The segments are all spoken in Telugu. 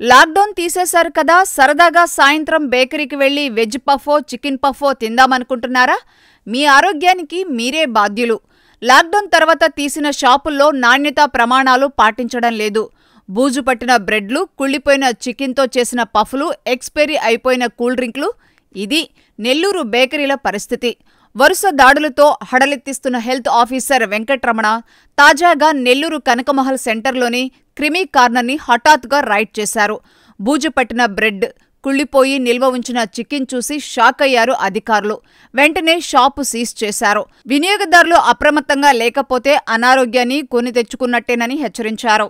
లాక్డౌన్ తీసేశారు కదా, సరదాగా సాయంత్రం బేకరీకి వెళ్లి వెజ్ పఫో చికెన్ పఫో తిందామనుకుంటున్నారా? మీ ఆరోగ్యానికి మీరే బాధ్యులు. లాక్డౌన్ తర్వాత తీసిన షాపుల్లో నాణ్యతా ప్రమాణాలు పాటించడం లేదు. బూజు పట్టిన బ్రెడ్లు, కుళ్లిపోయిన చికెన్తో చేసిన పఫ్లు, ఎక్స్పైరీ అయిపోయిన కూల్ డ్రింక్లు. ఇది నెల్లూరు బేకరీల పరిస్థితి. వరుస దాడులతో హడలెత్తిస్తున్న హెల్త్ ఆఫీసర్ వెంకట్రమణ తాజాగా నెల్లూరు కనకమహల్ సెంటర్లోని క్రిమీ కార్నర్ని హఠాత్తుగా రైడ్ చేశారు. బూజు పట్టిన బ్రెడ్, కుళ్లిపోయి నిల్వ ఉంచిన చికెన్ చూసి షాక్ అయ్యారు అధికారులు. వెంటనే షాపు సీజ్ చేశారు. వినియోగదారులు అప్రమత్తంగా లేకపోతే అనారోగ్యాన్ని కొని తెచ్చుకున్నట్టేనని హెచ్చరించారు.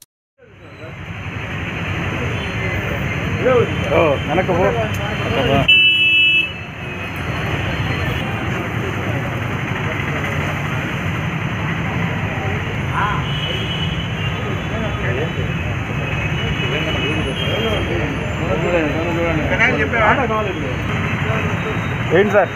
ఏంటి సార్?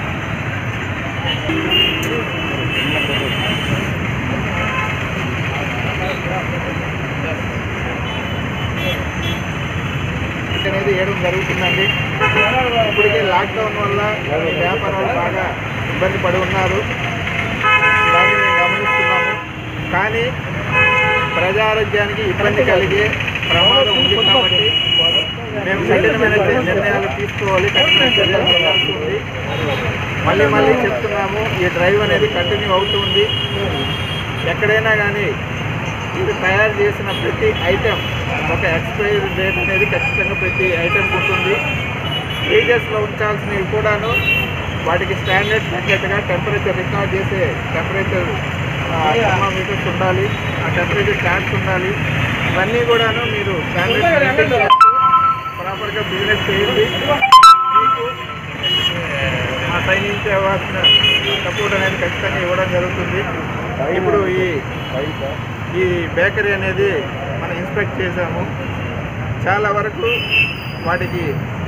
అనేది వేయడం జరుగుతుందండి. ఇప్పటికే లాక్డౌన్ వల్ల వ్యాపారాలు బాగా ఇబ్బంది పడి ఉన్నారు, దాన్ని మేము గమనిస్తున్నాము. కానీ ప్రజారోగ్యానికి ఇబ్బంది కలిగే ప్రమాదం ఉంది కాబట్టి మేము కఠినమైన నిర్ణయాలు తీసుకోవాలి, కఠినమైన చర్యలు తీసుకోవాల్సి ఉంది. మళ్ళీ చెప్తున్నాము, ఈ డ్రైవ్ అనేది కంటిన్యూ అవుతుంది. ఎక్కడైనా కానీ ఇది తయారు చేసిన ప్రతి ఐటెం ఒక ఎక్స్పైరీ డేట్ అనేది ఖచ్చితంగా ప్రతి ఐటెంకి ఉంటుంది. ఫ్రీజర్స్లో ఉంచాల్సినవి కూడాను వాటికి స్టాండర్డ్స్ తగ్గట్టుగా టెంపరేచర్ రికార్డ్ చేసే టెంపరేచర్ థర్మామీటర్స్ ఉండాలి, ఆ టెంపరేచర్ చార్ట్స్ ఉండాలి. ఇవన్నీ కూడాను మీరు స్టాండర్డ్స్ ప్రాపర్గా బిజినెస్ చేయండి. మీకు ఆ సైన్ నుంచి ఇవ్వాల్సిన సపోర్ట్ అనేది ఖచ్చితంగా ఇవ్వడం జరుగుతుంది. ఇప్పుడు ఈ బేకరీ అనేది మనం ఇన్స్పెక్ట్ చేసాము. చాలా వరకు వాటికి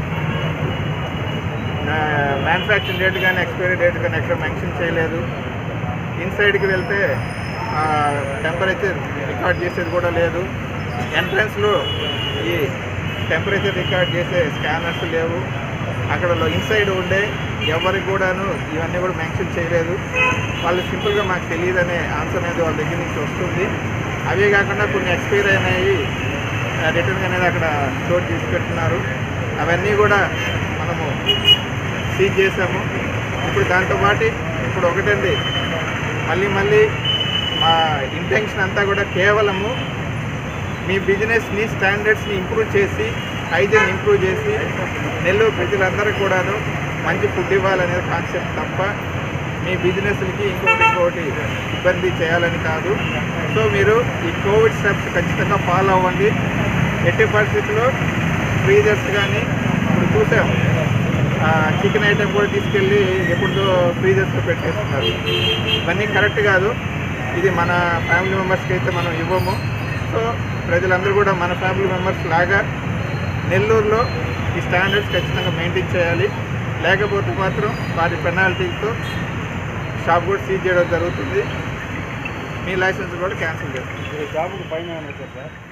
మ్యానుఫ్యాక్చరింగ్ డేట్ కానీ ఎక్స్పైరీ డేట్ కానీ ఎక్కడ మెన్షన్ చేయలేదు. ఇన్సైడ్కి వెళ్తే టెంపరేచర్ రికార్డ్ చేసేది కూడా లేదు. ఎంట్రన్స్లో ఈ టెంపరేచర్ రికార్డ్ చేసే స్కానర్స్ లేవు. అక్కడ ఇన్సైడ్ ఉండే ఎవరికి కూడాను ఇవన్నీ కూడా మెన్షన్ చేయలేదు. వాళ్ళు సింపుల్గా మాకు తెలియదనే ఆన్సర్ అనేది వాళ్ళ దగ్గర నుంచి వస్తుంది. అవే కాకుండా కొన్ని ఎక్స్పైర్ అయినాయి రిటర్న్ అనేది అక్కడ స్టోర్ చేసి పెట్టున్నారు. అవన్నీ కూడా మనము సీజ్ చేసాము. ఇప్పుడు దాంతోపాటు ఇప్పుడు ఒకటండి, మళ్ళీ మా ఇంటెన్షన్ అంతా కూడా కేవలము మీ బిజినెస్ని స్టాండర్డ్స్ని ఇంప్రూవ్ చేసి, హైజీన్ ఇంప్రూవ్ చేసి నెల్లూరు ప్రజలందరూ కూడాను మంచి ఫుడ్ ఇవ్వాలనేది కాన్సెప్ట్ తప్ప మీ బిజినెస్లకి ఇంకోటి ఇబ్బంది చేయాలని కాదు. సో మీరు ఈ కోవిడ్ స్టెప్స్ ఖచ్చితంగా ఫాలో అవ్వండి. ఎట్టి పరిస్థితుల్లో ఫ్రీజర్స్ కానీ ఇప్పుడు చూసాము, చికెన్ ఐటెం కూడా తీసుకెళ్ళి ఎప్పుడుదో ఫ్రీజర్స్లో పెట్టేస్తున్నారు. ఇవన్నీ కరెక్ట్ కాదు. ఇది మన ఫ్యామిలీ మెంబర్స్కి అయితే మనం ఇవ్వము. సో ప్రజలందరూ కూడా మన ఫ్యామిలీ మెంబర్స్ లాగా నెల్లూరులో ఈ స్టాండర్డ్స్ ఖచ్చితంగా మెయింటైన్ చేయాలి. లేకపోతే మాత్రం వారి పెనాల్టీతో షాప్ కూడా సీజ్ చేయడం జరుగుతుంది. మీ లైసెన్స్ కూడా క్యాన్సిల్ చేస్తుంది. జాబుకు ఫైన్ ఏమైనా సార్?